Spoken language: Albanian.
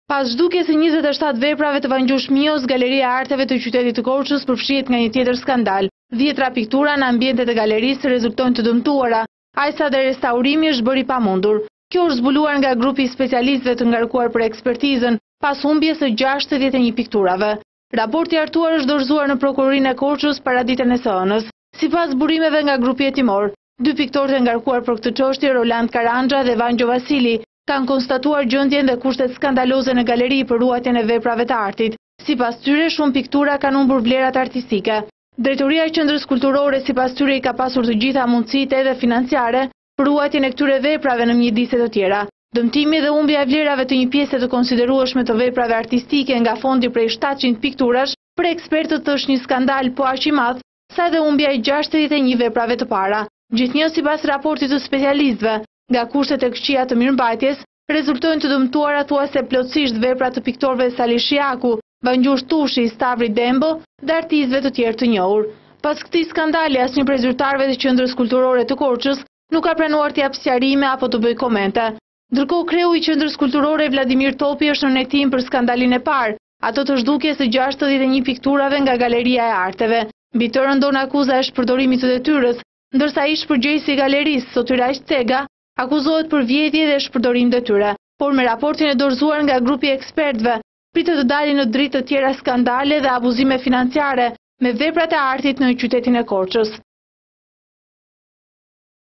Pas zhdukjes së 27 veprave të Vangjush Mios, Galeria e Arteve të qytetit të Korçës përfshihet nga një tjetër skandal. 10 piktura në ambientet e galerisë rezultojnë të dëmtuara, ajsa dhe restaurimi është bërë i pamundur. Kjo është zbuluar nga grupi i specialistëve të ngarkuar për ekspertizën, pas humbjes së 61 pikturave. Raporti hartuar është dorëzuar në prokurorinë e Korçës para ditën e së hënës. Sipas burimeve nga grupi hetimor, 2 piktorët e ngarkuar për këtë çështje, Roland Karandxha dhe Vangjo Vasili, kanë konstatuar gjendjen dhe kushtet skandaloze në galeri për ruajtjen e veprave të artit. Sipas tyre, shumë piktura kanë humbur vlerat artistike. Drejtoria e Qendrës Kulturore sipas tyre i ka pasur të gjitha mundësitë edhe financiare për ruajtjen e këtyre veprave në mjedise të tjera. Dëmtimi dhe humbja e vlerave të një pjese të konsiderueshme të veprave artistike nga fondi prej 700 pikturash, për ekspertët është një skandal po aq i madh sa edhe humbja e 61 veprave të para. Gjithnjë sipas raportit të specialistëve, nga kushtet e këqija të mirëmbajtjes, rezultojnë të dëmtuara thuajse plotësisht vepra të piktorëve Sali Shiaku, Vangjush Tushi, Stavri Dembo dhe artistëve të tjerë të njohur. Pas këtij skandali, asnjë prej zyrtarëve të Qendrës Kulturore të Korçës nuk ka pranuar të japë sqarime apo të bëjë komente. Ndërkohë, kreu i Qendrës Kulturore Vladimir Topi është në hetim për skandalin e parë, ato të zhdukjes së 61 pikturave nga Galeria e Arteve. Mbi të rëndon akuza është përdorimi të detyrës, ndërsa ish-përgjegjësi i galerisë, Sotyraç Cega, akuzohet për vjedhje dhe shpërdorim detyre, por me raportin e dorëzuar nga grupi i ekspertëve, pritet të dalin në dritë të tjera skandale dhe abuzime financiare me veprat e artit në qytetin e Korçës.